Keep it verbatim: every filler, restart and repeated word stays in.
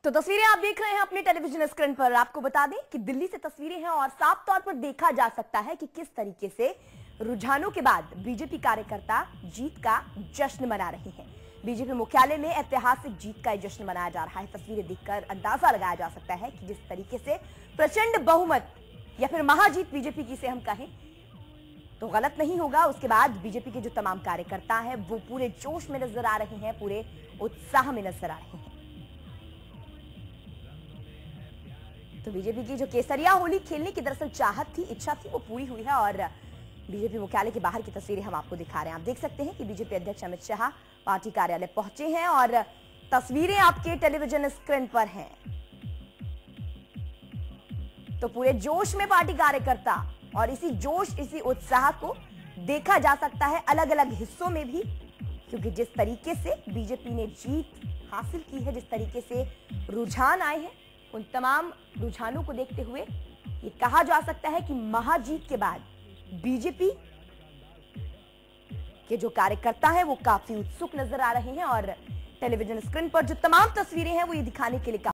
तो तस्वीरें आप देख रहे हैं अपने टेलीविजन स्क्रीन पर। आपको बता दें कि दिल्ली से तस्वीरें हैं और साफ तौर पर देखा जा सकता है कि किस तरीके से रुझानों के बाद बीजेपी कार्यकर्ता जीत का जश्न मना रहे हैं। बीजेपी मुख्यालय में ऐतिहासिक जीत का जश्न मनाया जा रहा है। तस्वीरें देखकर अंदाजा लगाया जा सकता है कि जिस तरीके से प्रचंड बहुमत या फिर महाजीत बीजेपी की से हम कहें तो गलत नहीं होगा। उसके बाद बीजेपी के जो तमाम कार्यकर्ता हैं वो पूरे जोश में नजर आ रहे हैं, पूरे उत्साह में नजर आ रहे हैं। तो बीजेपी की जो केसरिया होली खेलने की दरअसल चाहत थी, इच्छा थी, वो पूरी हुई है और बीजेपी मुख्यालय के बाहर की तस्वीरें हम आपको दिखा रहे हैं। आप देख सकते हैं कि बीजेपी अध्यक्ष अमित शाह पार्टी कार्यालय पहुंचे हैं और तस्वीरें आपके टेलीविजन स्क्रीन पर हैं। तो पूरे जोश में पार्टी कार्यकर्ता और इसी जोश इसी उत्साह को देखा जा सकता है अलग अलग हिस्सों में भी, क्योंकि जिस तरीके से बीजेपी ने जीत हासिल की है, जिस तरीके से रुझान आए हैं, उन तमाम रुझानों को देखते हुए ये कहा जा सकता है कि महाजीत के बाद बीजेपी के जो कार्यकर्ता हैं वो काफी उत्सुक नजर आ रहे हैं और टेलीविजन स्क्रीन पर जो तमाम तस्वीरें हैं वो ये दिखाने के लिए